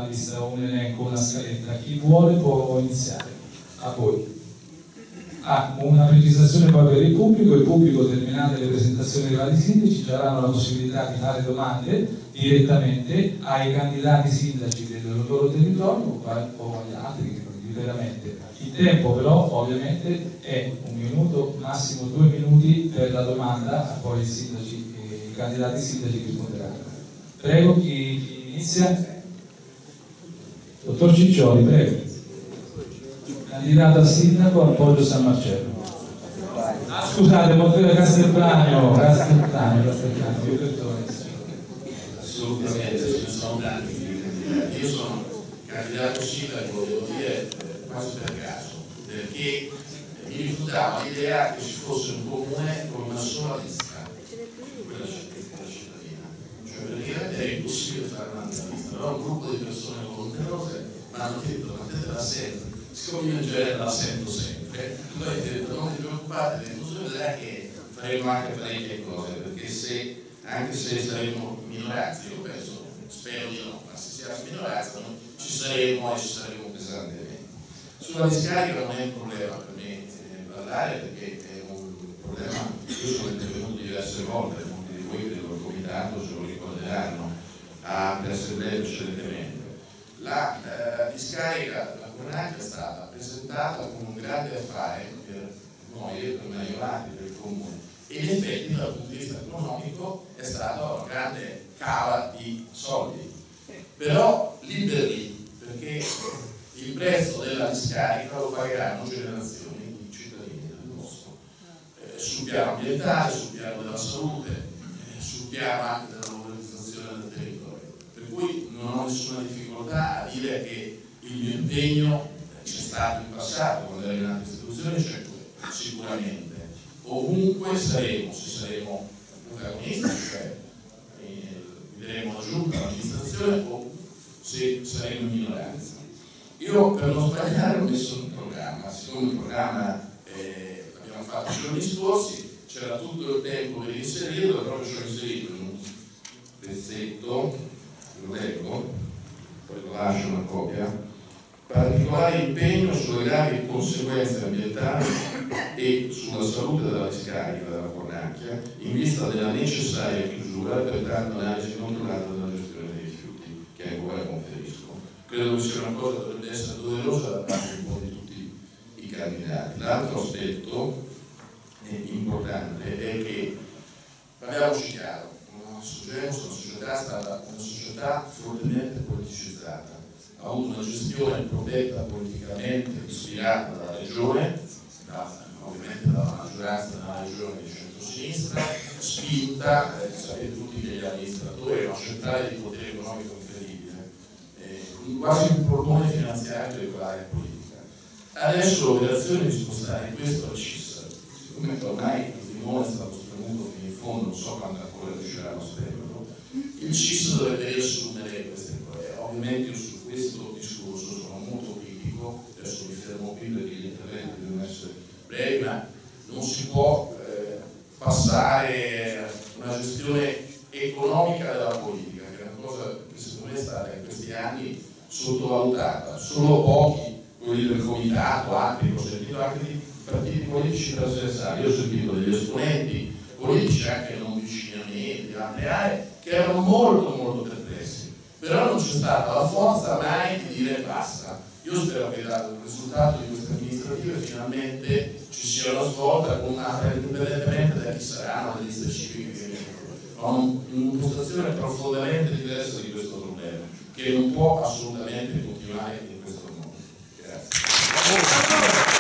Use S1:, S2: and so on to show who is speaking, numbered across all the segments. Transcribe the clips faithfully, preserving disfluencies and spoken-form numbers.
S1: lista, un elenco, una scaletta. Chi vuole può iniziare. A voi. Ah, una precisazione poi per il pubblico. Il pubblico, terminate le presentazioni dei vari sindaci, ci avranno la possibilità di fare domande direttamente ai candidati sindaci del loro territorio o agli altri, veramente. Il tempo però ovviamente è un minuto, massimo due minuti per la domanda, poi i, sindaci, i candidati sindaci risponderanno. Prego, chi, chi inizia? Dottor Ciccioli, prego. Candidato a sindaco al Poggio San Marcello. Ah, scusate, Montevideo Castelplanio, Castelplanio, Castelplanio, io perdono.
S2: Assolutamente, ce ne sono tanti candidati. Io sono candidato sindaco, devo dire, quasi per caso, perché mi rifiutava l'idea che ci fosse un comune con una sola lista, quella cittadina. Cioè, praticamente era impossibile fare un'altra lista, però un gruppo di persone volonterose mi hanno detto, ma te la sento, siccome io in genere la sento sempre, tu hai detto, non ti preoccupate, tu vedrai che faremo anche parecchie cose, perché se, anche se saremo minoranze, io penso, spero di no, ma se siamo minoranze ci saremo e ci saremo pesantemente. Sulla discarica non è un problema per me eh, parlare, perché è un problema, io sono intervenuto diverse volte, molti di voi del comitato se lo ricorderanno, a assemblee precedentemente. La eh, discarica, la Cornacchia è stata presentata come un grande affare per noi e per i aiutanti del comune, e in effetti dal punto di vista economico è stata una grande cava di soldi, però lì per lì, perché il prezzo della discarica lo pagheranno generazioni di cittadini del posto, eh, sul piano ambientale, sul piano della salute, eh, sul piano anche della valorizzazione del territorio. Per cui non ho nessuna difficoltà a dire che il mio impegno c'è stato in passato, quando ero in altre istituzioni, cioè sicuramente. Ovunque saremo, se saremo protagonisti, cioè eh, guideremo la giunta, l'amministrazione, o se saremo in minoranza. Io per non sbagliare ho messo un programma, siccome il programma eh, l'abbiamo fatto i giorni scorsi, c'era tutto il tempo per inserirlo, e proprio ci ho inserito in un pezzetto, lo leggo, poi lo lascio una copia. Particolare impegno sulle gravi conseguenze ambientali e sulla salute della discarica della Cornacchia in vista della necessaria chiusura e pertanto analisi controllata della gestione dei rifiuti che ancora conferisco. Credo che sia una cosa che dovrebbe essere doverosa da parte un po' di tutti i candidati. L'altro aspetto importante è che, parliamoci chiaro, una società, una società è stata una società fortemente politicizzata, ha avuto una gestione protetta politicamente, ispirata dalla regione, da, ovviamente dalla maggioranza della regione di centrosinistra, spinta, eh, sapete tutti che gli amministratori erano centrali di potere economico incredibile, eh, quasi un portone finanziario di quell'area politica. Adesso l'operazione di spostare questo al C I S, siccome ormai il timone è stato spremuto fino in fondo, non so quando ancora riusciranno a spremerlo, il C I S dovrebbe riassumere queste cose. Ovviamente io su questo discorso sono molto critico, adesso mi fermo qui perché gli interventi devono essere brevi, ma non si può eh, passare una gestione economica della politica, che è una cosa che secondo me è stata in questi anni sottovalutata. Solo pochi, quelli del comitato, altri, ho sentito anche di partiti politici trasversali, io ho sentito degli esponenti politici anche non vicini a me, di altre aree, che erano molto molto perplessi, però non c'è stata la forza mai di dire basta. Io spero che dal risultato di queste amministrative finalmente ci sia una svolta, con una, indipendentemente da chi saranno le liste civiche che hanno un'impostazione profondamente diversa di questo problema, che non può assolutamente continuare in questo modo. Grazie.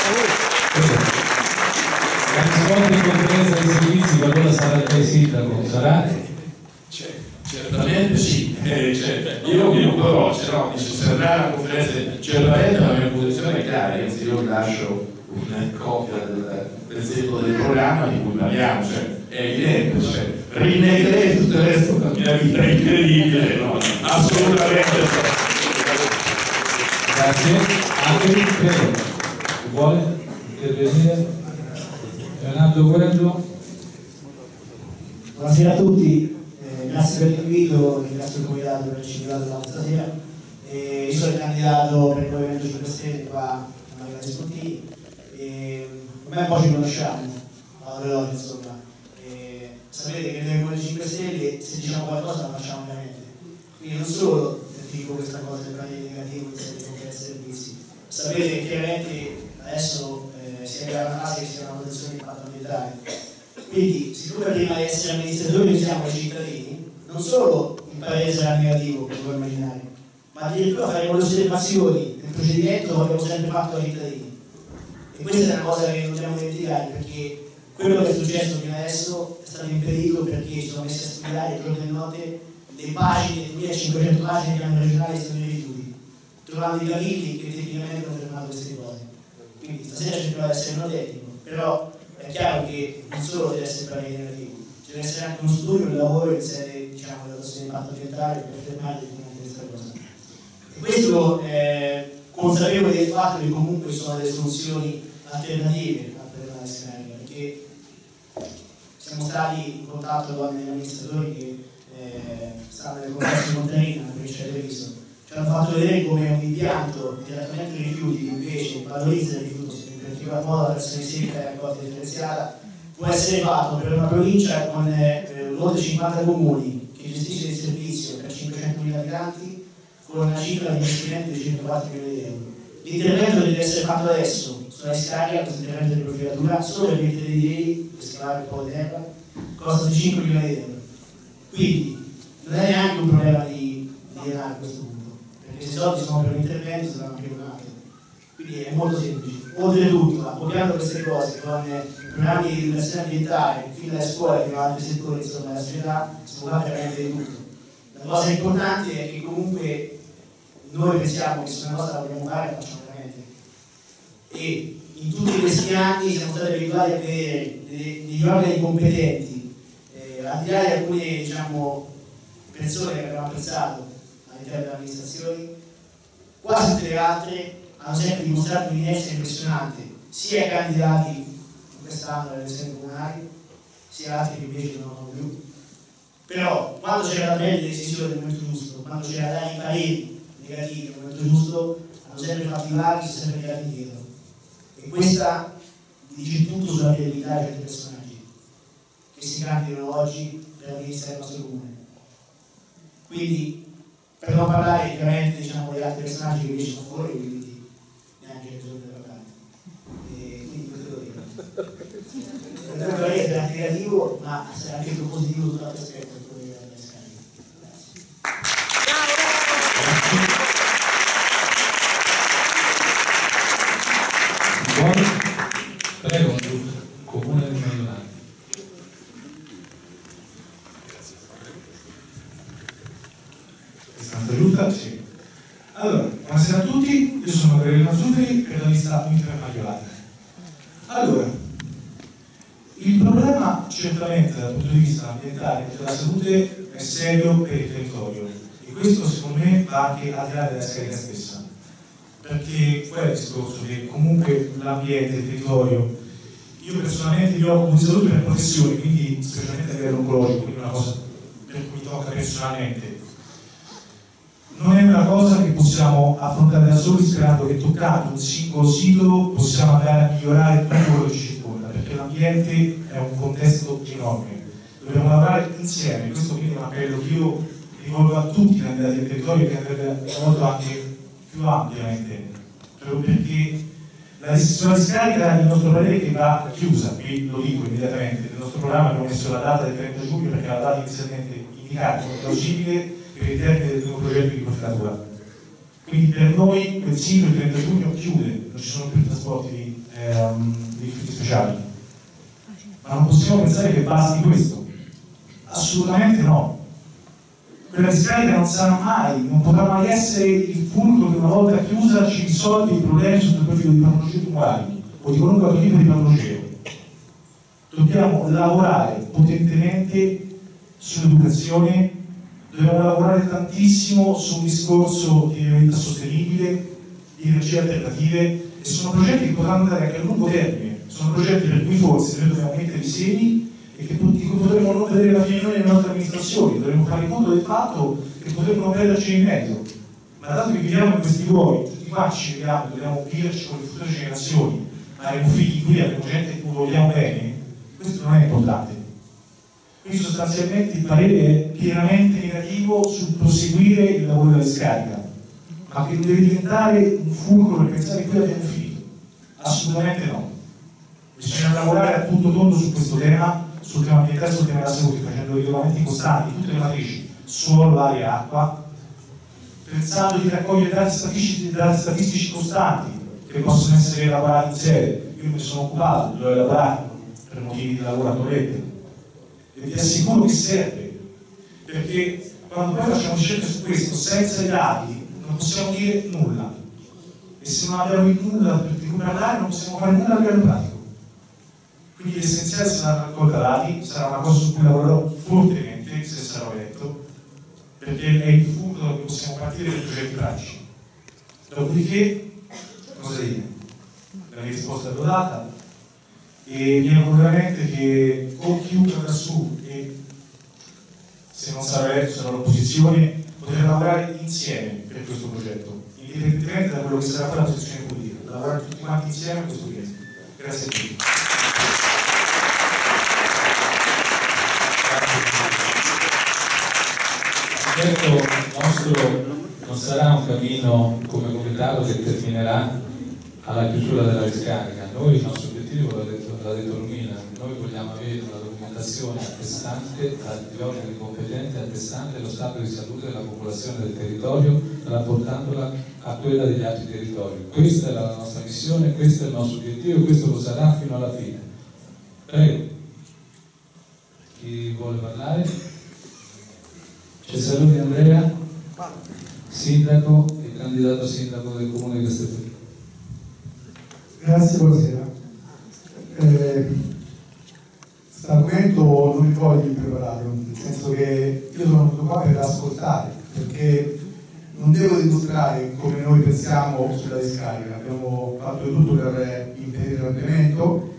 S1: La risposta in conferenza dei servizi qualora sarà il sindaco sarà?
S2: Certamente sì, eh, cioè, io mi però se no, dice, servirà la conferenza, certamente la mia posizione è chiara, anzi io vi lascio una copia del pezzetto del programma di cui parliamo, cioè, è evidente, cioè, rinnegherei tutto il resto della mia vita incredibile, no? Assolutamente.
S1: Grazie. Anche prego, chi vuole intervenire? Leonardo Guerrero.
S3: Buonasera a tutti. Grazie per l'invito, ringrazio il comitato per averci invitato stasera. E io sono il candidato per il Movimento cinque Stelle qua a Maglia Spontini, e ormai un po' ci conosciamo, allora, insomma. E sapete che noi Movimento cinque Stelle, se diciamo qualcosa la facciamo veramente. Quindi non solo dico questa cosa del parere negativo in sede di servizi, sapete che chiaramente adesso eh, si è una fase che si chiama protezione di impatto ambientale. Quindi, siccome prima di essere amministratori noi siamo i cittadini, non solo il parere sarà negativo, come puoi immaginare, ma addirittura faremo le osservazioni del procedimento che abbiamo sempre fatto ai cittadini. E questa è una cosa che non dobbiamo dimenticare, perché quello che è successo fino adesso è stato impedito perché ci sono messi a studiare giorno e notte le pagine, duemilacinquecento pagine che hanno regionale di studio dei rifiuti, trovando i capitoli che tecnicamente hanno fermato queste cose. Quindi stasera cercherò di essere non tecnico, però è chiaro che non solo deve essere il parere negativo, ci deve essere anche uno studio, un lavoro in sede, diciamo, di valutazione di impatto ambientale per fermare questa cosa. E questo è consapevole del fatto che comunque ci sono delle soluzioni alternative al problema di scarica, perché siamo stati in contatto con gli amministratori che eh, stanno nel contesto di Montanina, nella provincia di Treviso, ci hanno fatto vedere come un impianto di trattamento dei rifiuti che invece valorizza il rifiuto, in particolar modo la versione secca e la raccolta differenziata, può essere fatto per una provincia con eh, oltre cinquanta comuni che gestisce il servizio per cinquecentomila abitanti con una cifra di investimento di circa quattro milioni di euro. L'intervento deve essere fatto adesso sulla discarica, questo intervento di profilatura, solo per mettere i direi, per scavare un po' di terra, costa di cinque milioni di euro. Quindi non è neanche un problema di, di denaro a questo punto, perché se i soldi sono per l'intervento saranno anche un altro. Quindi è molto semplice. Oltretutto, appoggiando queste cose con programmi di educazione ambientale, fin dalle scuole fino ad altri settori insomma, della società, si può fare veramente di tutto. La cosa importante è che comunque noi pensiamo che se una cosa la vogliamo fare, la facciamo veramente. E in tutti questi anni siamo stati abituati a vedere degli organi competenti, eh, al di là di alcune diciamo, persone che abbiamo apprezzato all'interno delle amministrazioni, quasi tutte le altre hanno sempre dimostrato un'inerzia impressionante, sia ai candidati in quest'anno alle elezioni comunali, sia altri che invece non hanno più. Però quando c'era da prendere decisioni nel momento giusto, quando c'era da dare i pareri negativi nel momento giusto, hanno sempre fatto i vari, si sono sempre tirati indietro. E questa dice tutto sulla credibilità di certi personaggi che si candidano oggi per amministrare il nostro comune. Quindi, per non parlare chiaramente diciamo, degli altri personaggi che invece sono fuori, quindi neanche bisogno di parlare. E quindi questo devo dire. Il parere sarà anche negativo, ma sarà anche più positivo su altri aspetti per quello che è scarico.
S1: Grazie. Prego, Comune di Maiorano.
S4: Santa Giusta? Sì. Allora, buonasera a tutti, io sono Gabriele Mazzutri, credanista Unità Maiorana. Allora, il problema certamente dal punto di vista ambientale e della salute è serio per il territorio e questo secondo me va anche al di là della scarica stessa, perché qual è il discorso? Che comunque l'ambiente, il territorio, io personalmente mi occupo di salute per professione, quindi specialmente a livello oncologico, quindi una cosa per cui mi tocca personalmente. Non è una cosa che possiamo affrontare da soli sperando che toccando un singolo sito possiamo andare a migliorare tutto quello che ci circonda, perché l'ambiente è un contesto enorme. Dobbiamo lavorare insieme, questo quindi è un appello che io rivolgo a tutti i candidati del territorio che andrebbe rivolto anche più ampiamente, proprio perché la decisione di scarica il nostro parere che va chiusa, qui lo dico immediatamente, nel nostro programma abbiamo messo la data del trenta giugno perché è la data inizialmente indicata come plausibile per il termine del primo progetto di profilatura. Quindi per noi quel sito il trenta giugno chiude, non ci sono più trasporti di, ehm, di rifiuti speciali. Ma non possiamo pensare che basti questo. Assolutamente no. Quella discarica non sarà mai, non potrà mai essere il fulcro che una volta chiusa ci risolve i problemi sotto il profilo di patologie tumorali o di qualunque altro tipo di patologia. Dobbiamo lavorare potentemente sull'educazione, dobbiamo lavorare tantissimo su un discorso di mobilità sostenibile, di energie alternative, e sono progetti che potranno andare anche a lungo termine, sono progetti per cui forse noi dobbiamo mettere i semi e che potremmo non vedere la fine noi nelle nostre amministrazioni, dovremmo fare conto del fatto che potremmo non perderci in mezzo. ma dato che viviamo in questi luoghi, tutti quanti ci vediamo, dobbiamo viverci con le future generazioni, ma avremo figli qui, avremo gente che vogliamo bene, questo non è importante. Quindi sostanzialmente il parere è pienamente negativo sul proseguire il lavoro della discarica, ma che non deve diventare un fulcro per pensare che qui abbiamo finito. Assolutamente no. Bisogna lavorare a tutto tondo su questo tema, sul tema ambientale e sul tema della salute, facendo rilevamenti costanti in tutte le matrici, suolo, aria, acqua, pensando di raccogliere dati statistici, dati statistici costanti che possono essere elaborati in serie. Io mi sono occupato, li ho elaborati per motivi di lavoro a Torrette e vi assicuro che serve, perché quando poi facciamo scelte su questo senza i dati non possiamo dire nulla, e se non abbiamo nulla di cui parlare non possiamo fare nulla a livello pratico. Quindi l'essenziale sarà la raccolta dati, sarà una cosa su cui lavorerò fortemente se sarò eletto, perché è il futuro da cui possiamo partire per progetti pratici. Dopodiché, cosa dire? La mia risposta l'ho data e mi auguro veramente che con chiunque da su, e se non sarò eletto, sarò all'opposizione, potremo lavorare insieme per questo progetto, indipendentemente da quello che sarà poi la posizione politica, lavorare tutti quanti insieme a questo progetto. Grazie a tutti.
S1: Certo, il nostro non sarà un cammino come comitato che terminerà alla chiusura della discarica. Noi, il nostro obiettivo, l'ha detto, l'ha detto Romina, noi vogliamo avere una documentazione attestante dagli organi competenti, attestante lo stato di salute della popolazione del territorio, rapportandola a quella degli altri territori. Questa è la nostra missione, questo è il nostro obiettivo e questo lo sarà fino alla fine. Prego. Chi vuole parlare? Cesaroni Andrea, sindaco e candidato a sindaco del comune di Castelfranco.
S5: Grazie, buonasera. Eh, questo argomento non mi voglio impreparato, nel senso che io sono venuto qua per ascoltare, perché non devo dimostrare come noi pensiamo sulla discarica. Abbiamo fatto di tutto per impedire l'ampliamento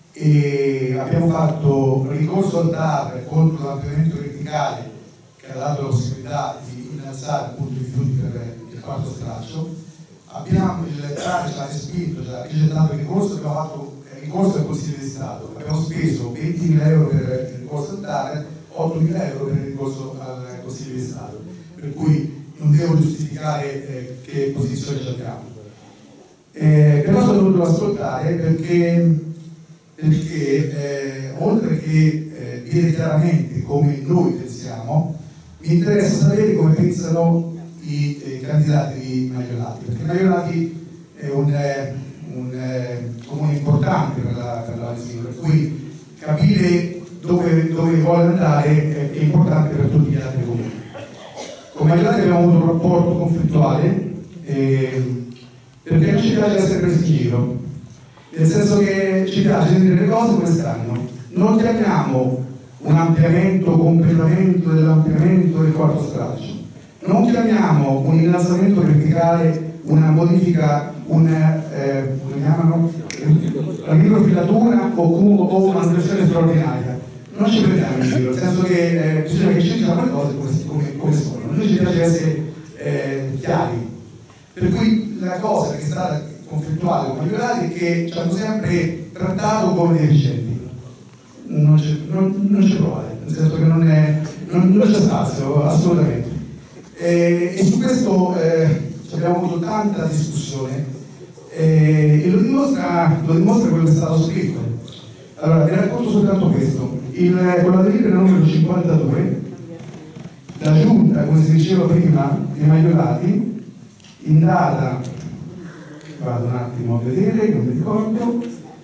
S5: e abbiamo fatto ricorso al T A R contro l'ampliamento verticale che ha dato la possibilità di innalzare appunto i rifiuti per il quarto stralcio. Abbiamo il T A R ci ha respinto, ci ha rigettato il ricorso, abbiamo fatto il ricorso al Consiglio di Stato, abbiamo speso ventimila euro per il ricorso al T A R, ottomila euro per il ricorso al Consiglio di Stato, per cui non devo giustificare eh, che posizione ci abbiamo. Eh, però sono dovuto ascoltare perché, perché eh, oltre che eh, dire chiaramente come noi pensiamo, mi interessa sapere come pensano i eh, candidati di Maiolati, perché Maiolati è un, eh, un eh, comune importante per la, per la Valsino, per cui capire dove, dove vuole andare è, è importante per tutti gli altri comuni. Con Maiolati abbiamo avuto un rapporto conflittuale eh, perché non ci piace essere presi in giro, nel senso che ci piace dire le cose come stanno. Non chiamiamo un ampliamento, completamento dell'ampliamento del quarto stralcio. Non chiamiamo un innalzamento verticale, una modifica, una, eh, come chiamano? Una microfilatura o, o una manutenzione straordinaria. Non ci prendiamo in giro, nel senso che eh, bisogna che ci diciamo le cose come, come, come sono. Noi ci piace essere eh, chiari. Per cui la cosa che è stata conflittuale con Maiolati è che ci hanno sempre trattato come dei deficienti. Non c'è non, non provare, nel senso che non, è, non, non c'è spazio, assolutamente. E, e su questo eh, abbiamo avuto tanta discussione eh, e lo dimostra, lo dimostra quello che è stato scritto. Allora, vi racconto soltanto questo. Il, con la delibera numero cinquantadue, la giunta, come si diceva prima, di Maiolati, in data, vado un attimo a vedere, non mi ricordo,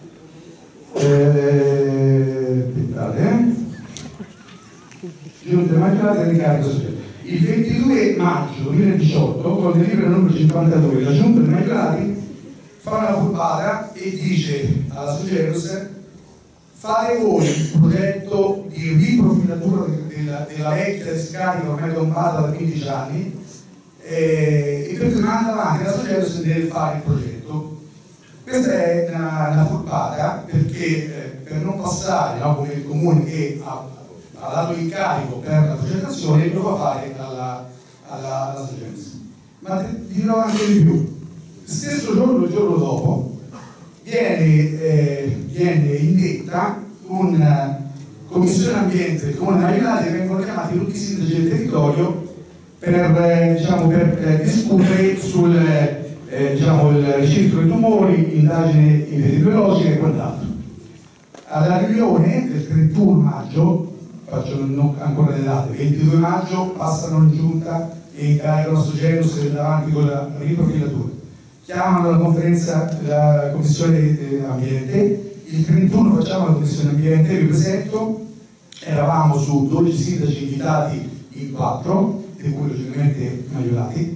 S5: eh, aspettate, eh? Giunta di Maiolati e ricarico sociale. Il ventidue maggio duemiladiciotto, con la delibera numero cinquantadue, la giunta di Maiolati fa una furbata e dice alla Sogeros: fare voi il progetto di riprofilatura della, della vecchia discarica ormai tombata da quindici anni eh, e per cui manda avanti la Sogeros deve fare il progetto. Questa è una, una furbata perché eh, per non passare, no, come il comune che ha, ha dato l'incarico per la progettazione lo fa fare alla, alla, alla Sogeros. ma ti dirò anche di più. Il stesso giorno, il giorno dopo, viene, eh, viene indetta una commissione ambiente del Comune di Maiolati e vengono chiamati tutti i sindaci del territorio per, eh, diciamo, per eh, discutere sul eh, diciamo, il registro dei tumori, indagini epidemiologiche e quant'altro. Alla riunione del trentuno maggio, faccio non ancora le date, ventidue maggio passano in giunta e incaricano Sogenus davanti con la riprofilatura. Chiamano la conferenza, la commissione ambiente, il trentuno facciamo la commissione ambiente, vi presento, eravamo su dodici sindaci invitati in quattro, di cui logicamente Maiolati,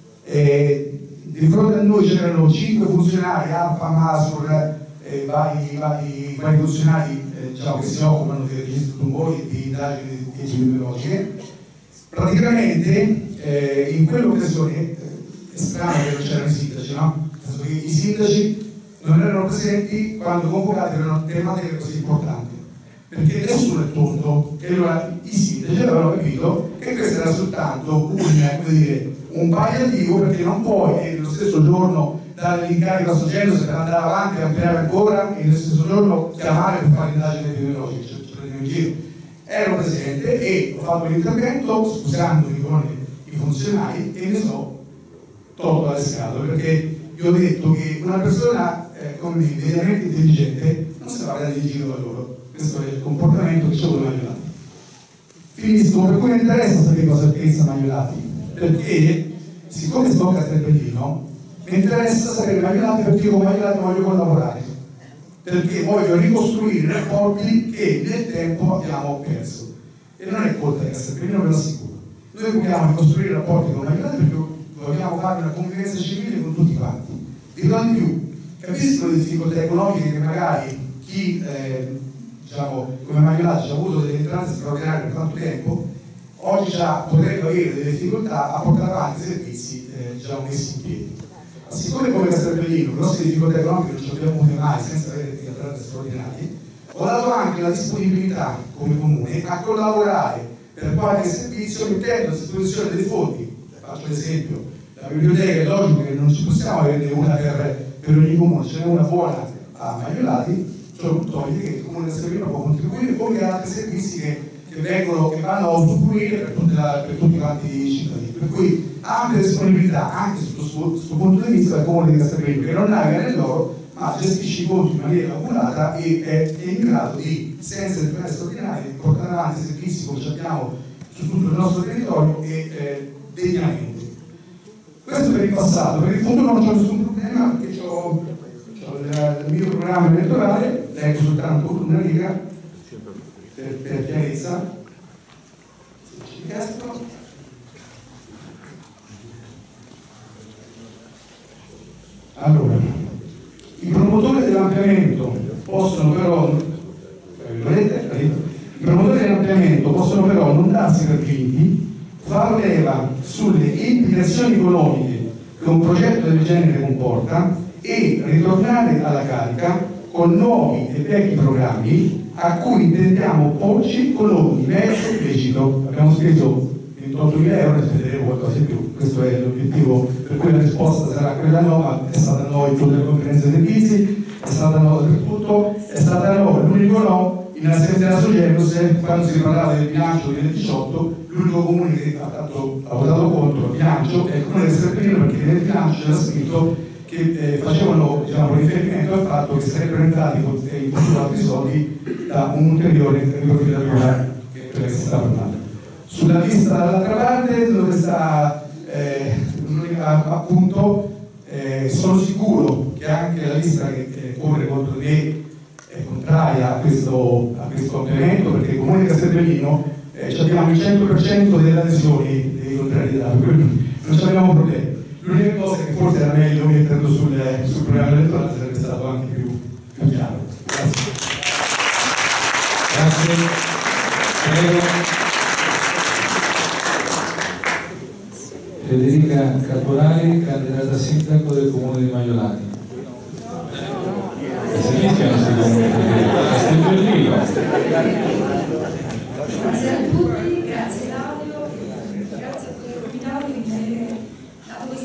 S5: e di fronte a noi c'erano cinque funzionari, Alfa, Masur, eh, vari, vari, vari funzionari eh, diciamo, che si occupano del registro tumori e di indagini epidemiologiche. Praticamente eh, in quell'occasione eh, è strano che non c'erano i sindaci, no? Nel senso che i sindaci non erano presenti quando convocati erano tematiche così importanti, perché nessuno è tonto, e allora i sindaci avevano capito che questo era soltanto un, come dire, un palliativo, perché non puoi nello stesso giorno dare l'incarico a Sogenus per andare avanti e ampliare ancora e nello stesso giorno chiamare per fare indagini epidemiologiche, cioè ci prendiamo in giro. Ero presente e ho fatto l'intervento scusandomi con i funzionari e ne sono tolto dalle scatole, perché vi ho detto che una persona eh, come me, mediamente intelligente, non si va a prendere in giro da loro. Questo è il comportamento che c'è con Maiolati. Finisco, per cui mi interessa sapere cosa pensa Maiolati, perché siccome sto a Castelbellino mi interessa sapere Maiolati, perché io con Maiolati voglio collaborare, perché voglio ricostruire rapporti che nel tempo abbiamo perso, e non è colpa di Castelbellino, ve lo assicuro. Noi vogliamo ricostruire rapporti con Maiolati perché vogliamo fare una convivenza civile con tutti quanti. Dirò di più, capisco le difficoltà economiche che magari chi eh, diciamo, come Maiolati ha avuto delle entrate straordinarie per tanto tempo, oggi già potrebbe avere delle difficoltà a portare avanti i servizi eh, già messi in piedi. Ma siccome come Castelbellino grosse difficoltà economiche non ci abbiamo avute mai senza avere delle entrate straordinarie, ho dato anche la disponibilità come comune a collaborare per qualche servizio mettendo a disposizione dei fondi. Faccio l'esempio, la biblioteca è logico che non ci possiamo averne una per, per ogni comune, ce n'è una buona a Maiolati, cioè un togliere che il comune di Castelbellino può contribuire come altri servizi che, che, vengono, che vanno a usufruire per, per tutti quanti i cittadini. Per cui ampia disponibilità anche sotto questo punto di vista del comune di Castelbellino, che non naviga nell'oro ma gestisce i conti in maniera oculata e è, è in grado di, senza entrate straordinarie, di portare avanti i servizi come abbiamo su tutto il nostro territorio e eh, degnamente. Questo per il passato, per il futuro non c'è nessun problema perché ho il mio programma elettorale, leggo soltanto una riga per, per chiarezza. Se ci riesco. Allora, i promotori dell'ampliamento possono però, i promotori dell'ampliamento possono però non darsi per vinti, far leva sulle implicazioni economiche che un progetto del genere comporta e ritornare alla carica con nuovi e vecchi programmi a cui intendiamo porci con ogni mezzo lecito. Abbiamo speso ventottomila euro e spenderemo qualcosa in più. Questo è l'obiettivo, per cui la risposta sarà quella no, ma è stata no in tutte le conferenze dei servizi, è stata no dappertutto, è stata no, l'unico no in assenza Sogenus quando si parlava del bilancio duemiladiciotto, l'unico comune che ha, fatto, ha votato contro il bilancio è il comune di Castelbellino, perché nel bilancio c'era scritto che eh, facevano diciamo, riferimento al fatto che sarebbero entrati in altri soldi da un'ulteriore riprofilatura che è quella che si sta parlando. Sulla lista dall'altra parte dove sta eh, appunto eh, sono sicuro che anche la lista che, che corre contro me è contraria a questo, a questo ampliamento, perché il comune di Castelbellino eh, abbiamo il cento per cento delle adesioni dei contrari di dato, quindi non abbiamo problemi. L'unica cosa è che forse era meglio metterlo sul, sul programma elettorale, sarebbe stato anche più, più chiaro. Grazie.
S1: Grazie. Prego. Federica Caporali, candidata sindaco del comune di Maiolati.
S6: Grazie a tutti, grazie Claudio, grazie a tutti i convitati che mi avete dato questa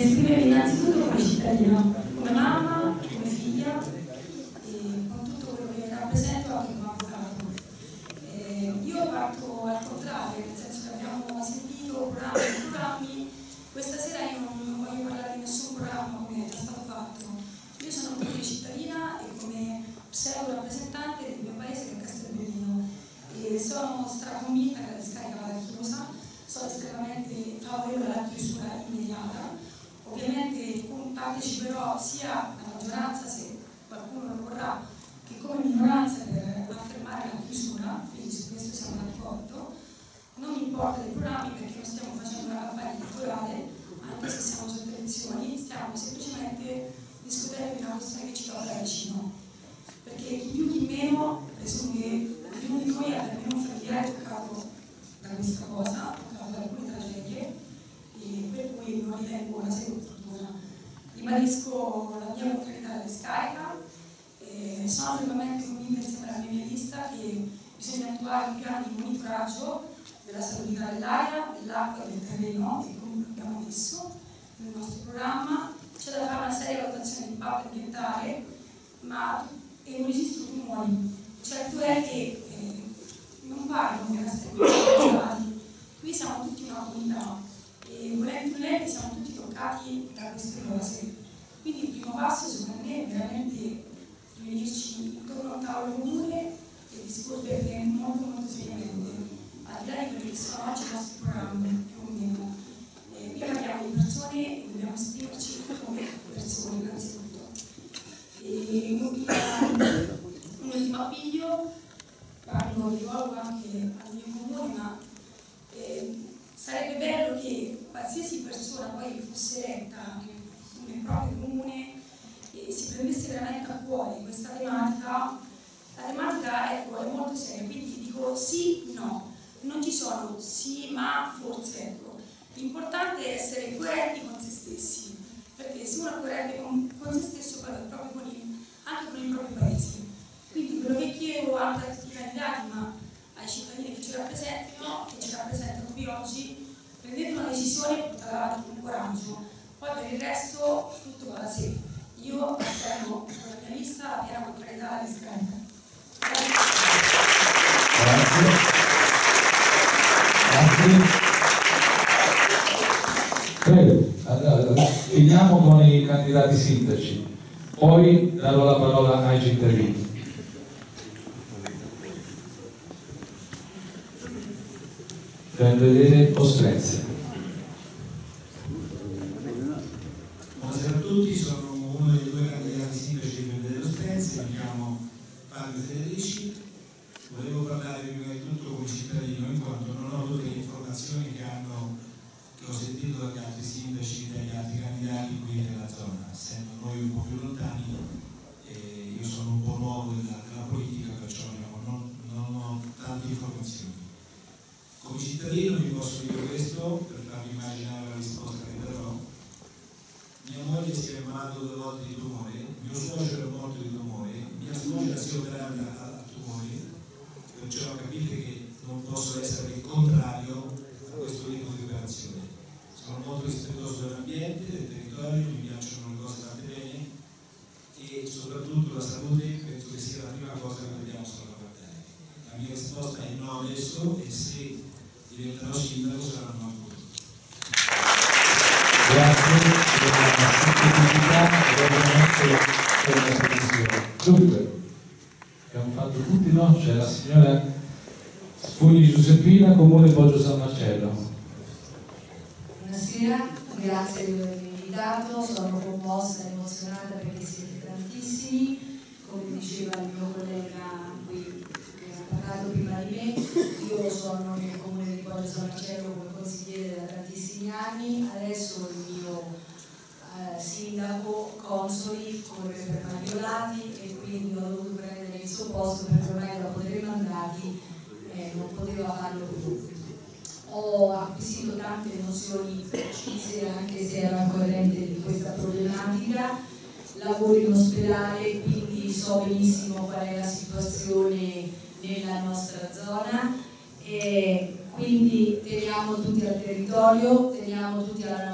S6: esprimermi innanzitutto come cittadina, come mamma, come figlia, e con tutto quello che rappresento anche come avvocato. Eh, io parto al contrario, nel senso che abbiamo sentito programmi e programmi. Questa sera io non voglio parlare di nessun programma come è già stato fatto. Io sono come cittadina e come pseudo rappresentante del mio paese che è Castelbellino e sono straconvinta che la discarica vada chiusa, sono estremamente favorevole alla chiusura immediata. Ovviamente parteciperò sia alla maggioranza, se qualcuno lo vorrà, che come minoranza per affermare la chiusura, quindi su questo siamo d'accordo. Non mi importa dei programmi perché non stiamo facendo una campagna elettorale, anche se siamo sotto elezioni, stiamo semplicemente discutendo di una questione che ci tocca da vicino. Perché chi più chi meno, presumo che ognuno di noi abbia almeno un familiare toccato da questa cosa, toccato da alcune tragedie, e per cui non ritengo una seria fortuna. Ribadisco la mia contrarietà alla discarica, e sono fermamente convinta insieme alla mia lista che bisogna attuare un piano di monitoraggio della salubrità dell'aria, dell'acqua e del terreno, e come abbiamo messo nel nostro programma. C'è da fare una seria valutazione di impatto ambientale, ma e non esistono tumori. Certo è che eh, non parlo di Castelbellino, qui siamo tutti una comunità e volenti o nolenti siamo tutti toccati da queste cose. Quindi il primo passo secondo me è veramente riunirci intorno a un tavolo comune e discuterne molto molto seriamente, al di là di quelli che sono oggi i nostri programmi, più o meno. Eh, qui parliamo di persone e dobbiamo esprimerci come persone innanzitutto. E un ultimo appiglio, parlo, rivolgo anche al mio comune, ma eh, sarebbe bello che qualsiasi persona poi fosse eletta nel proprio comune e si prendesse veramente a cuore questa tematica. La tematica ecco, è molto seria, quindi dico sì, no, non ci sono sì, ma forse ecco. L'importante è essere coerenti con se stessi, perché se uno è coerente con, con se stesso poi è proprio con il, anche con il proprio paese. Quindi quello che chiedo anche a tutti i candidati, ma ai cittadini che ci rappresentano, che ci rappresentano qui oggi, prendete una decisione e portate avanti con coraggio. Poi per il resto tutto va da sé. Io affermo con la mia lista la piena contrarietà alla discarica.
S1: Grazie. Grazie. Prego, allora, finiamo con i candidati sindaci, poi darò la parola ai cittadini. Per vedere Ostrense.
S4: Buonasera a tutti, sono uno dei due candidati sindaci per vedere Ostrense, mi chiamo Fabio Federici. Volevo parlare prima di tutto come cittadino, in quanto non ho tutte le informazioni che hanno che ho sentito dagli altri sindaci e dagli altri candidati qui nella zona, essendo noi un po' più lontani e io sono un po' nuovo nella, nella politica, perciò non, non ho tante informazioni. Come cittadino vi posso dire questo per farvi immaginare la risposta che darò. Mia moglie si è ammalato due volte di tumore, mio suocero è morto di tumore, mia suocera si è operata a tumori, perciò capite che non posso essere il contrario a questo tipo di operazione. Sono molto rispettoso dell'ambiente, del territorio, mi piacciono le cose fatte bene e soprattutto la salute penso che sia la prima cosa che dobbiamo salvaguardare. La mia risposta è no adesso e se diventerò sindaco sarà no ancora.
S1: Grazie della sensibilità e ovviamente per la televisione. Dunque, abbiamo fatto tutti, no? C'è la signora Spugni Giuseppina, Comune Poggio San Marcello.
S7: Buonasera, grazie per avermi invitato, sono commossa e emozionata perché siete tantissimi, come diceva il mio collega qui che ha parlato prima di me, io sono nel comune di Poggio San Marcello come consigliere da tantissimi anni, adesso il mio eh, sindaco Consoli corre per Mariolati e quindi ho dovuto prendere il suo posto perché ormai dopo tre mandati eh, non poteva farlo più. Ho acquisito tante nozioni precise anche se ero al corrente di questa problematica, lavoro in ospedale quindi so benissimo qual è la situazione nella nostra zona e quindi teniamo tutti al territorio, teniamo tutti alla nostra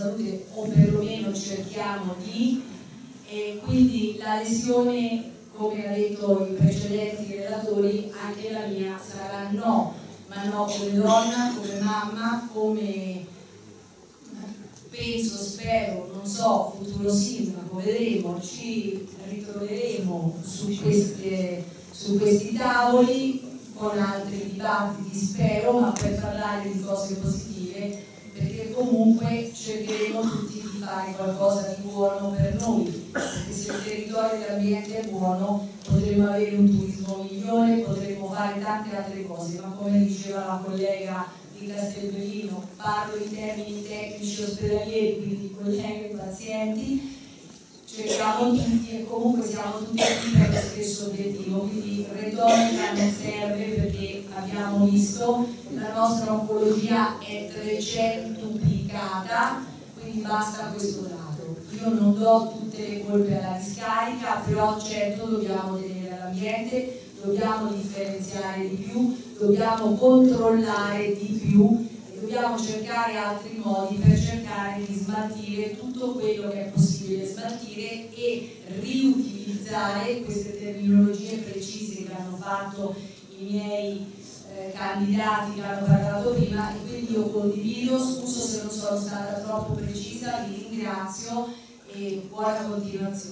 S7: salute, o perlomeno cerchiamo di, e quindi la lesione, come ha detto i precedenti relatori, anche la mia sarà no, ma no come donna, come mamma, come penso, spero, non so, futuro sindaco, vedremo, ci ritroveremo su, queste, su questi tavoli con altri dibattiti, spero, ma per parlare di cose positive, perché comunque cercheremo tutti di fare qualcosa di buono per noi, perché se il territorio dell'ambiente è buono potremo avere un turismo migliore, potremo fare tante altre cose, ma come diceva la collega di Castelbellino, parlo in termini tecnici ospedalieri, quindi colleghi e pazienti, cerchiamo tutti e comunque siamo tutti qui per lo stesso obiettivo, quindi retorica non serve perché abbiamo visto la nostra oncologia è trecentuplicata, quindi basta questo dato. Io non do tutte le colpe alla discarica, però certo dobbiamo tenere l'ambiente, dobbiamo differenziare di più, dobbiamo controllare di più e dobbiamo cercare altri modi per cercare di smaltire tutto quello che è possibile smaltire e riutilizzare queste terminologie precise che hanno fatto i miei eh, candidati che hanno parlato prima, e quindi io condivido, scuso se non sono stata troppo precisa, vi ringrazio e buona continuazione.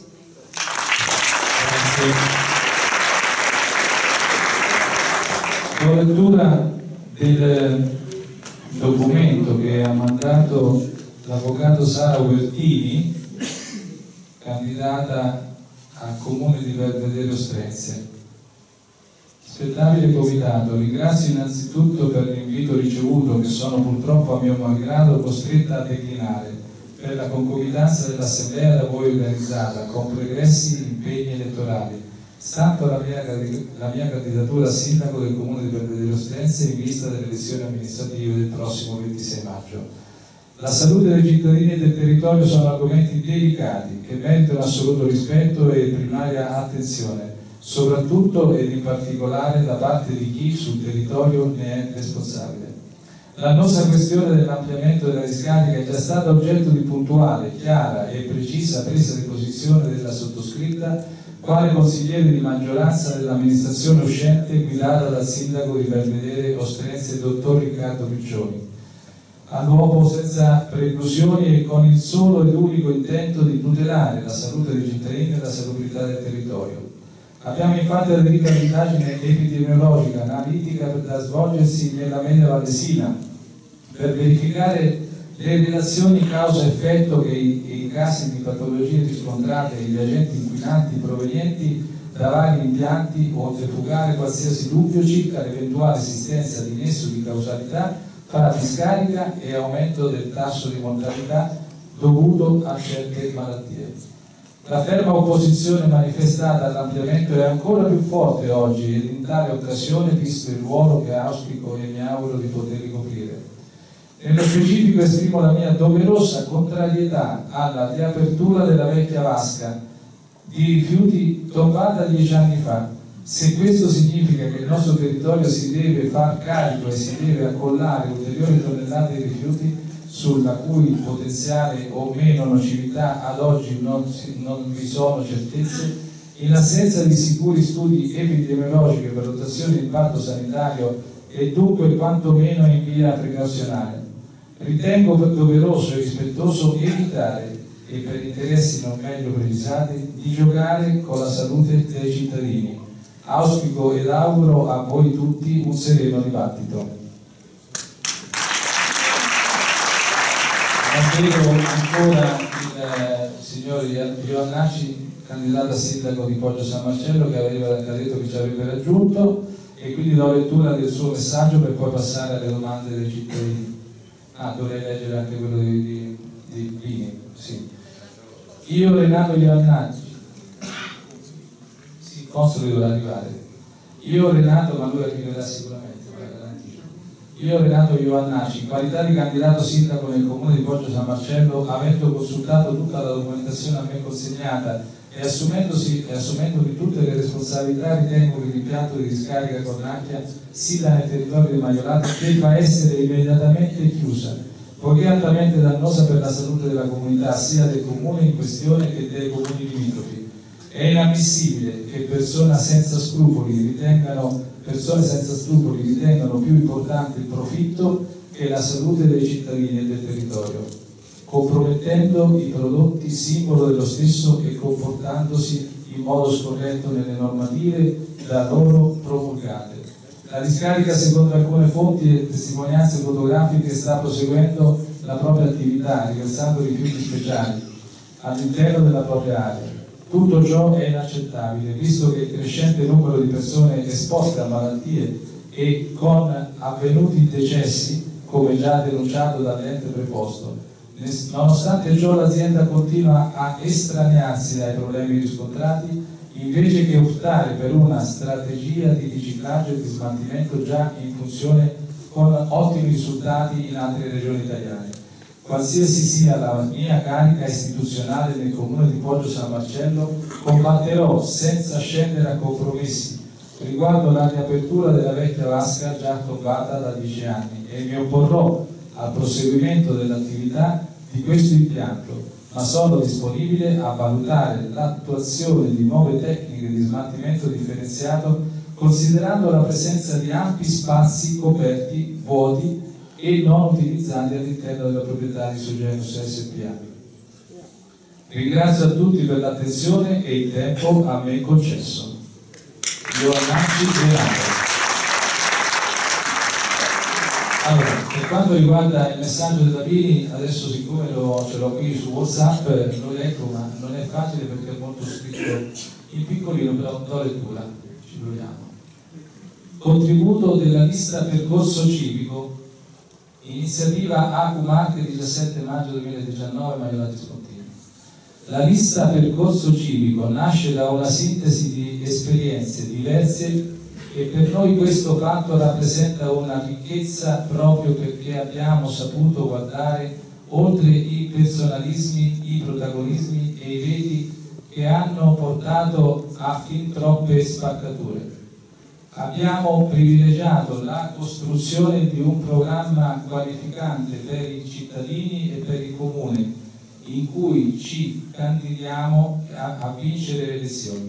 S1: Grazie. Ho lettura del documento che ha mandato l'avvocato Sara Ubertini, candidata al comune di Belvedere Ostrezze. Spettabile comitato, ringrazio innanzitutto per l'invito ricevuto che sono purtroppo a mio malgrado costretta a declinare per la concomitanza dell'assemblea da voi organizzata con pregressi impegni elettorali. Stante la mia, la mia candidatura a sindaco del comune di Belvedere Ostrezze in vista delle elezioni amministrative del prossimo ventisei maggio. La salute dei cittadini e del territorio sono argomenti delicati che meritano assoluto rispetto e primaria attenzione, soprattutto ed in particolare da parte di chi sul territorio ne è responsabile. L'annosa questione dell'ampliamento della discarica è già stata oggetto di puntuale, chiara e precisa presa di posizione della sottoscritta quale consigliere di maggioranza dell'amministrazione uscente guidata dal sindaco di Belvedere Ostrezze, dottor Riccardo Piccioni. All'uopo senza preclusioni e con il solo ed unico intento di tutelare la salute dei cittadini e la salubrità del territorio. Abbiamo infatti aderito all'indagine epidemiologica analitica da svolgersi nella media vallesina per verificare le relazioni causa-effetto che i, i casi di patologie riscontrate e gli agenti inquinanti provenienti da vari impianti, onde fugare qualsiasi dubbio circa l'eventuale esistenza di nesso di causalità tra discarica e aumento del tasso di mortalità dovuto a certe malattie. La ferma opposizione manifestata all'ampliamento è ancora più forte oggi ed in tale occasione visto il ruolo che auspico e mi auguro di poter ricoprire. Nello specifico esprimo la mia doverosa contrarietà alla riapertura della vecchia vasca di rifiuti tombata dieci anni fa. Se questo significa che il nostro territorio si deve far carico e si deve accollare ulteriori tonnellate di rifiuti sulla cui potenziale o meno nocività ad oggi non, non vi sono certezze, in assenza di sicuri studi epidemiologici per valutazione di impatto sanitario e dunque quantomeno in via precauzionale, ritengo doveroso e rispettoso evitare, e per interessi non meglio precisati, di giocare con la salute dei cittadini. Auspico ed auguro a voi tutti un sereno dibattito. Vedo ancora il eh, signor Iovannacci, candidato a sindaco di Poggio San Marcello, che aveva che ha detto che ci avrebbe raggiunto, e quindi do lettura del suo messaggio per poi passare alle domande dei cittadini. Ah, dovrei leggere anche quello di, di, di Pini. Sì. Io Renato Iovannacci, sì, Consolo dovrà arrivare. Io Renato, ma lui arriverà sicuramente. Io Renato Iovannacci, in qualità di candidato sindaco nel comune di Poggio San Marcello, avendo consultato tutta la documentazione a me consegnata e assumendosi, e assumendomi tutte le responsabilità, ritengo che l'impianto di discarica Cornacchia, sita nel territorio di Maiolata, debba essere immediatamente chiusa, poiché altamente dannosa per la salute della comunità, sia del comune in questione che dei comuni limitrofi. È inammissibile che persone senza scrupoli ritengano, persone senza scrupoli ritengano più importante il profitto che la salute dei cittadini e del territorio, compromettendo i prodotti simbolo dello stesso e comportandosi in modo scorretto nelle normative da loro promulgate. La discarica, secondo alcune fonti e testimonianze fotografiche, sta proseguendo la propria attività riversando rifiuti speciali all'interno della propria area. Tutto ciò è inaccettabile, visto che il crescente numero di persone esposte a malattie e con avvenuti decessi, come già denunciato dall'ente preposto. Nonostante ciò, l'azienda continua a estraniarsi dai problemi riscontrati, invece che optare per una strategia di riciclaggio e di smaltimento già in funzione con ottimi risultati in altre regioni italiane. Qualsiasi sia la mia carica istituzionale nel comune di Poggio San Marcello, combatterò senza scendere a compromessi riguardo alla riapertura della vecchia vasca già tombata da dieci anni e mi opporrò al proseguimento dell'attività di questo impianto, ma sono disponibile a valutare l'attuazione di nuove tecniche di smaltimento differenziato considerando la presenza di ampi spazi coperti, vuoti e non utilizzati all'interno della proprietà di Sogenus S P A. Ringrazio a tutti per l'attenzione e il tempo a me concesso. Giovanacci Gerardo. Allora, per quanto riguarda il messaggio della Bini, adesso siccome lo, ce l'ho qui su WhatsApp, lo leggo, ma non è facile perché è molto scritto in piccolino, però do lettura, ci proviamo. Contributo della lista percorso civico, iniziativa A Q Marche diciassette maggio duemiladiciannove, Maiolati Spontini. La lista percorso civico nasce da una sintesi di esperienze diverse e per noi questo fatto rappresenta una ricchezza proprio perché abbiamo saputo guardare oltre i personalismi, i protagonismi e i veti che hanno portato a fin troppe spaccature. Abbiamo privilegiato la costruzione di un programma qualificante per i cittadini e per il comune, in cui ci candidiamo a, a vincere le elezioni.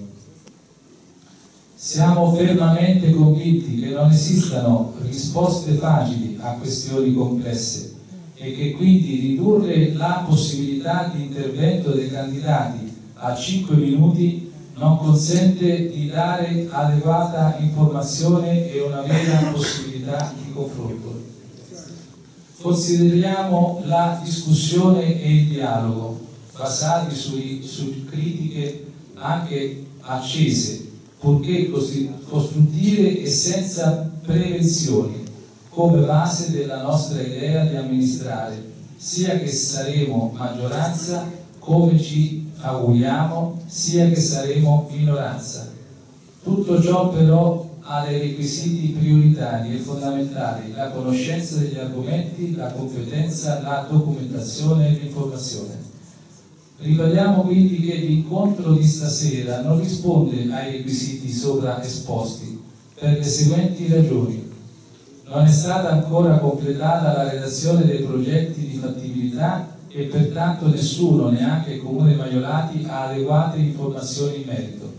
S1: Siamo fermamente convinti che non esistano risposte facili a questioni complesse e che quindi ridurre la possibilità di intervento dei candidati a cinque minuti non consente di dare adeguata informazione e una vera possibilità di confronto. Consideriamo la discussione e il dialogo basati sui, su critiche anche accese, purché costruttive e senza prevenzioni, come base della nostra idea di amministrare, sia che saremo maggioranza, come ci auguriamo, sia che saremo minoranza. Tutto ciò però ha dei requisiti prioritari e fondamentali: la conoscenza degli argomenti, la competenza, la documentazione e l'informazione. Ribadiamo quindi che l'incontro di stasera non risponde ai requisiti sopra esposti per le seguenti ragioni. Non è stata ancora completata la redazione dei progetti di fattibilità e pertanto nessuno, neanche il Comune Maiolati, ha adeguate informazioni in merito.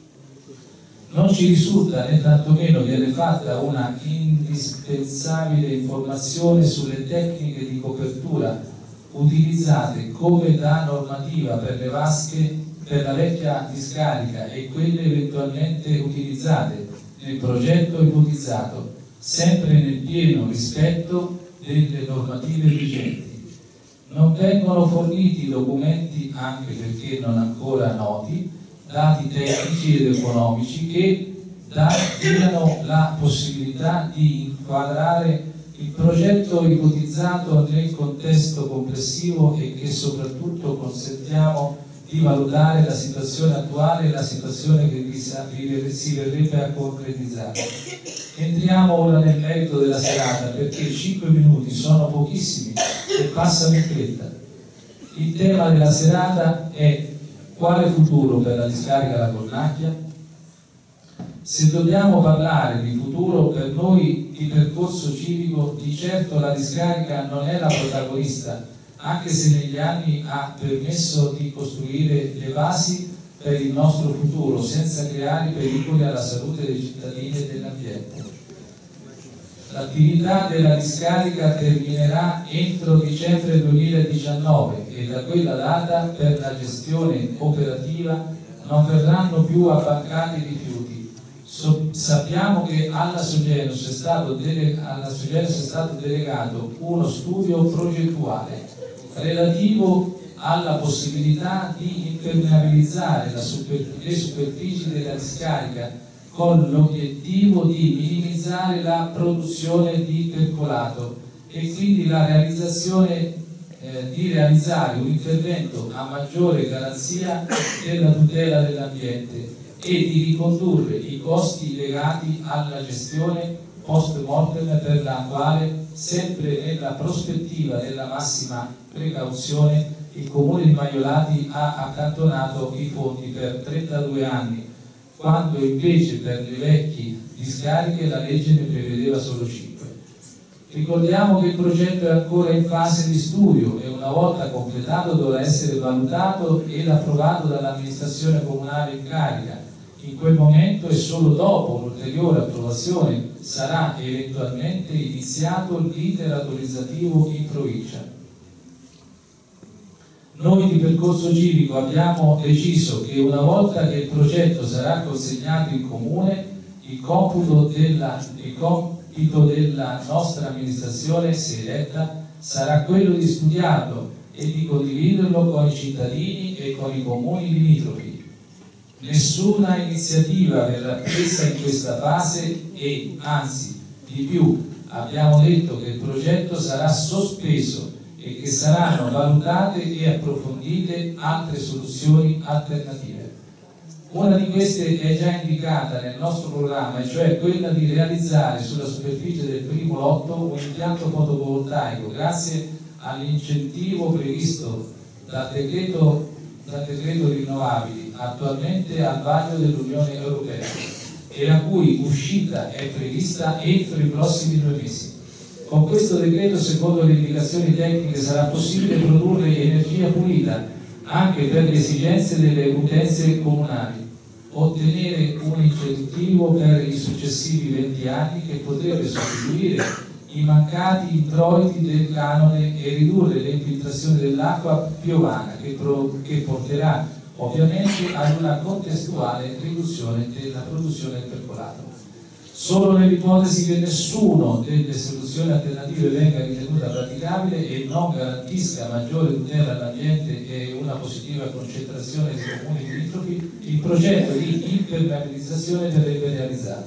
S1: Non ci risulta né tantomeno viene fatta una indispensabile informazione sulle tecniche di copertura utilizzate come da normativa per le vasche per la vecchia discarica e quelle eventualmente utilizzate nel progetto ipotizzato, sempre nel pieno rispetto delle normative vigenti. Non vengono forniti documenti, anche perché non ancora noti, dati tecnici ed economici che diano la possibilità di inquadrare il progetto ipotizzato nel contesto complessivo e che soprattutto consentiamo di valutare la situazione attuale e la situazione che si verrebbe a concretizzare. Entriamo ora nel merito della serata perché cinque minuti sono pochissimi e passano in fretta. Il tema della serata è: quale futuro per la discarica La Cornacchia? Se dobbiamo parlare di futuro, per noi di percorso civico di certo la discarica non è la protagonista, anche se negli anni ha permesso di costruire le basi per il nostro futuro senza creare pericoli alla salute dei cittadini e dell'ambiente. L'attività della discarica terminerà entro dicembre duemiladiciannove e da quella data per la gestione operativa non verranno più abbancati rifiuti. So, sappiamo che alla Sogenos è stato, dele, alla Sogenos è stato delegato uno studio progettuale relativo alla possibilità di impermeabilizzare la super, le superfici della discarica con l'obiettivo di minimizzare la produzione di percolato e quindi la realizzazione eh, di realizzare un intervento a maggiore garanzia della tutela dell'ambiente e di ricondurre i costi legati alla gestione post mortem, per la quale, sempre nella prospettiva della massima precauzione, il Comune di Maiolati ha accantonato i fondi per trentadue anni, quando invece per le vecchie discariche la legge ne prevedeva solo cinque. Ricordiamo che il progetto è ancora in fase di studio e una volta completato dovrà essere valutato ed approvato dall'amministrazione comunale in carica. In quel momento e solo dopo un'ulteriore approvazione sarà eventualmente iniziato l'iter autorizzativo in provincia. Noi di Percorso Civico abbiamo deciso che una volta che il progetto sarà consegnato in comune, il computo della, il compito della nostra amministrazione, se eletta, sarà quello di studiarlo e di condividerlo con i cittadini e con i comuni limitrofi. Nessuna iniziativa verrà presa in questa fase e, anzi, di più, abbiamo detto che il progetto sarà sospeso e che saranno valutate e approfondite altre soluzioni alternative. Una di queste è già indicata nel nostro programma, e cioè quella di realizzare sulla superficie del primo lotto un impianto fotovoltaico grazie all'incentivo previsto dal decreto, dal decreto rinnovabili attualmente al vaglio dell'Unione Europea e la cui uscita è prevista entro i prossimi due mesi. Con questo decreto, secondo le indicazioni tecniche, sarà possibile produrre energia pulita anche per le esigenze delle utenze comunali, ottenere un incentivo per i successivi venti anni che potrebbe sostituire i mancati introiti del canone e ridurre le infiltrazioni dell'acqua piovana che, pro, che porterà ovviamente ad una contestuale riduzione della produzione del percolato. Solo nell'ipotesi che nessuna delle soluzioni alternative venga ritenuta praticabile e non garantisca maggiore tutela all'ambiente e una positiva concentrazione dei comuni limitrofi, il progetto di impermeabilizzazione verrebbe realizzato.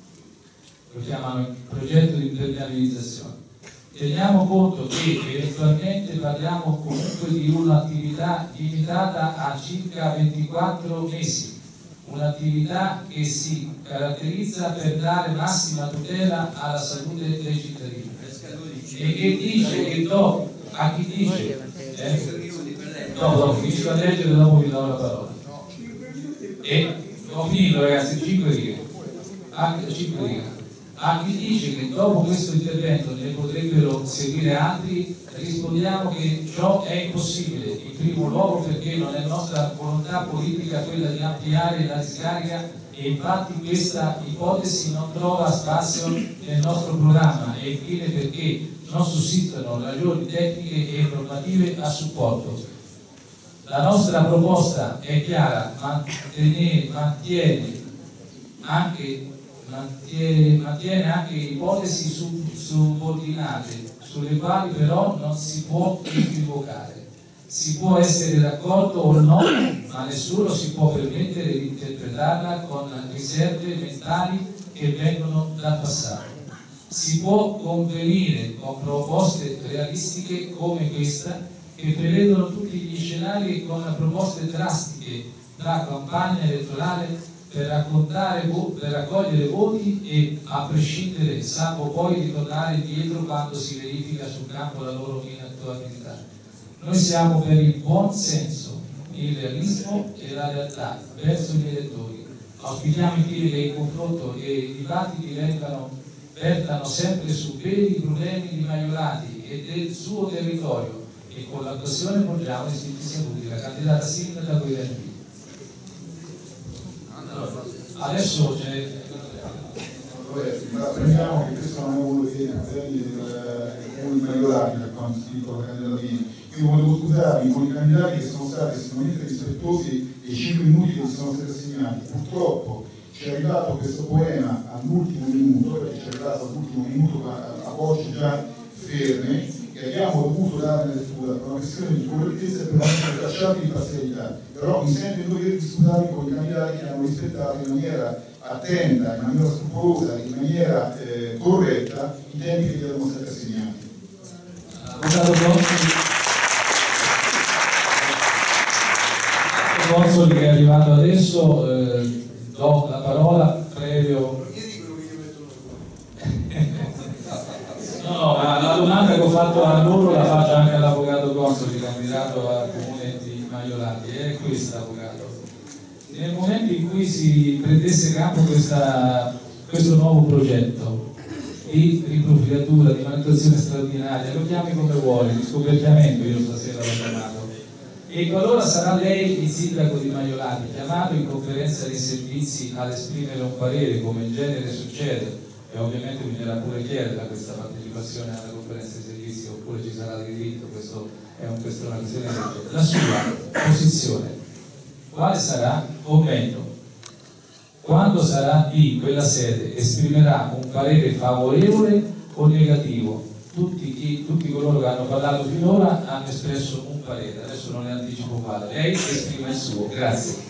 S1: Lo chiamano progetto di impermeabilizzazione. Teniamo conto che eventualmente parliamo comunque di un'attività limitata a circa ventiquattro mesi, un'attività che si caratterizza per dare massima tutela alla salute dei cittadini e che dice che dopo, a chi dice eh, dopo, dopo finisco a leggere, dopo vi do la parola e ho finito ragazzi, cinque righe a, cinque righe. A chi dice che dopo questo intervento ne potrebbero seguire altri, rispondiamo che ciò è impossibile, in primo luogo perché non è nostra volontà politica quella di ampliare la discarica e infatti questa ipotesi non trova spazio nel nostro programma e infine perché non sussistono ragioni tecniche e normative a supporto. La nostra proposta è chiara, mantiene, mantiene anche Mantiene, mantiene anche ipotesi sub, subordinate sulle quali però non si può equivocare. Si può essere d'accordo o no, ma nessuno si può permettere di interpretarla con riserve mentali che vengono dal passato. Si può convenire con proposte realistiche come questa che prevedono tutti gli scenari e con proposte drastiche da campagna elettorale per raccontare, per raccogliere voti e a prescindere, salvo poi ritornare indietro quando si verifica sul campo la loro inattuabilità. Noi siamo per il buon senso, il realismo e la realtà verso gli elettori. Auspichiamo infine che il confronto e i dibattiti vengano, vertano sempre su veri problemi di Maiolati e del suo territorio, e con l'occasione porgiamo i siti saluti la candidata sindaca Guidelli. Adesso c'è.
S8: Prendiamo che questo non è uno dei problemi del Maiolati per quanto si dicono candidatini. Io volevo scusarmi con i candidati che sono stati estremamente rispettosi dei cinque minuti che mi sono stati assegnati. Purtroppo ci è arrivato questo poema all'ultimo minuto, perché ci è arrivato all'ultimo minuto a, a voci già ferme, che abbiamo dovuto dare una lettura per una questione di correttezza e per essere tracciati di parzialità. Però mi sento in dovere di scusarmi con i candidati che hanno rispettato in maniera attenta, in maniera scrupolosa, in maniera eh, corretta i tempi che gli erano stati assegnati.
S1: Consoli che è arrivato adesso, eh, do la parola previo. No, no, ma la domanda che ho fatto a loro la faccio anche all'avvocato Consoli, candidato al comune di Maiolati. È questa, avvocato. Nel momento in cui si prendesse campo questa, questo nuovo progetto di riprofilatura, di manutenzione straordinaria, lo chiami come vuole, di scoperchiamento, io stasera l'ho chiamato, e qualora sarà lei il sindaco di Maiolati chiamato in conferenza dei servizi ad esprimere un parere, come in genere succede, e ovviamente bisognerà pure chiedere questa partecipazione alla conferenza dei servizi, oppure ci sarà di diritto, questo è un, questa è una questione di legge. La sua posizione quale sarà? O meglio, quando sarà in quella sede esprimerà un parere favorevole o negativo? Tutti, chi, tutti coloro che hanno parlato finora hanno espresso un parere, adesso non ne anticipo quale. Lei esprime il suo. Grazie.